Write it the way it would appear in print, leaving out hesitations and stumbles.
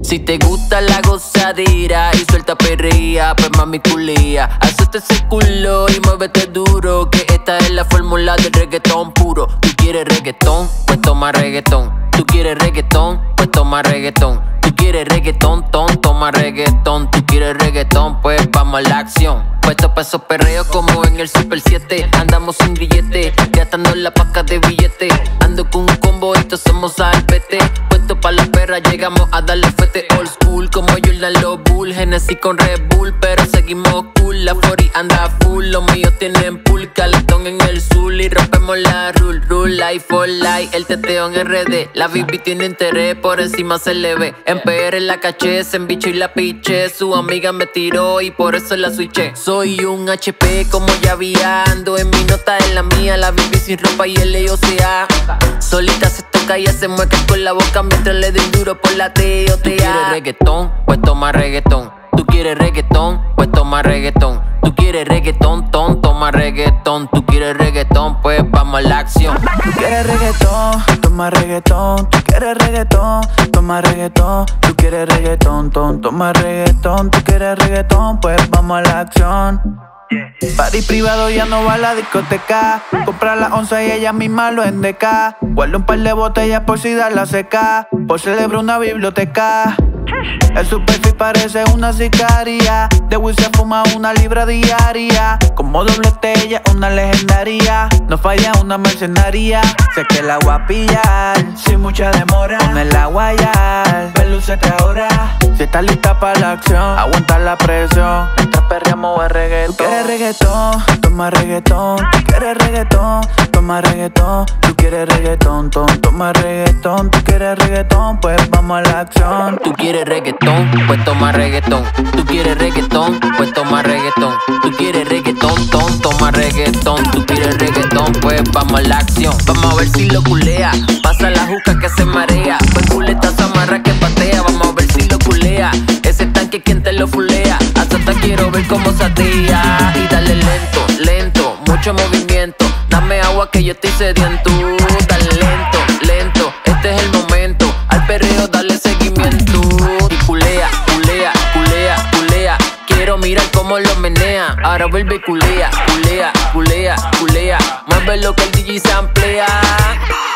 Si te gusta la gozadera y suelta perrea, pues mami culea. Azota ese culo y muévete duro, que esta es la fórmula del reggaetón puro. Tú quieres reggaetón, pues toma reggaetón. Tú quieres reggaetón, pues toma reggaetón. Tú quieres reggaetón, toma reggaetón. Tú quieres reggaetón, pues vamos a la acción. Puesto pa' esos perreos como en el Super 7. Andamos sin billete, gastando la paca de billete. Ando con un combo y todos somos al pete. Puesto pa' las perras, llegamos a darle fuerte. Old school como Jordan los Bull, Genesis con Red Bull, pero seguimos cool. La 40 anda full, los míos tienen pool. Calentón en el sur y rompemos la rule. Life for life, el teteo en RD. La BB tiene interés, por encima se le ve. En PR la caché, se embichó y la piché. Su amiga me tiró y por eso la switché. Soy un HP como ya ando en mi nota en la mía. La BB sin ropa y el LOCA. Solita se toca y se mueca con la boca mientras le den duro por la TOTA. ¿Tú quieres reggaetón? Pues toma reggaetón. ¿Tú quieres reggaetón? Pues toma reggaetón. ¿Tú quieres reggaetón? Toma reggaetón. ¿Tú quieres reggaetón? Pues vamos a la acción. ¿Tú quieres reggaetón? Toma reggaetón. ¿Tú quieres reggaetón? Toma reggaetón. ¿Tú quieres reggaetón? Toma reggaetón. ¿Tú quieres reggaetón? Pues vamos a la acción. Party privado, ya no va a la discoteca. Compra la onza y ella misma lo endeca. Guarda un par de botellas por si da la seca. Por celebrar una biblioteca. El superfit parece una sicaria. De Will se fuma 1 libra diaria. Como doble ella, una legendaria. No falla una mercenaria. Sé que la voy a pillar sin mucha demora. Con el agua ya, pelúcete ahora. Si estás lista para la acción, aguanta la presión. Mientras perreamos el reggaetón. ¿Tú quieres reggaetón? Toma reggaetón. ¿Tú quieres reggaetón? Toma reggaetón. ¿Tú quieres reggaetón? Toma reggaetón. ¿Tú quieres reggaetón? Pues vamos a la acción. ¿Tú quieres reggaetón? Pues toma reggaetón. ¿Tú quieres reggaetón? Pues toma reggaetón. ¿Tú quieres reggaetón? Toma reggaetón. ¿Tú quieres reggaetón? Pues vamos a la acción. Vamos a ver si lo culea. Pasa la juca que se marea. Pues culeta se amarra que patea. Vamos a ver si lo culea. Ese tanque quien te lo fulea. Hasta quiero ver cómo satea. Y dale lento, lento, mucho movimiento. Dame agua que yo estoy sediento. Dale lento, lento, este es el momento. Al perreo dale seguimiento. Y culea, culea, culea, culea. Quiero mirar cómo lo menea. Ahora vuelve y culea, culea, culea, culea. Mueve lo que el DJ se amplía.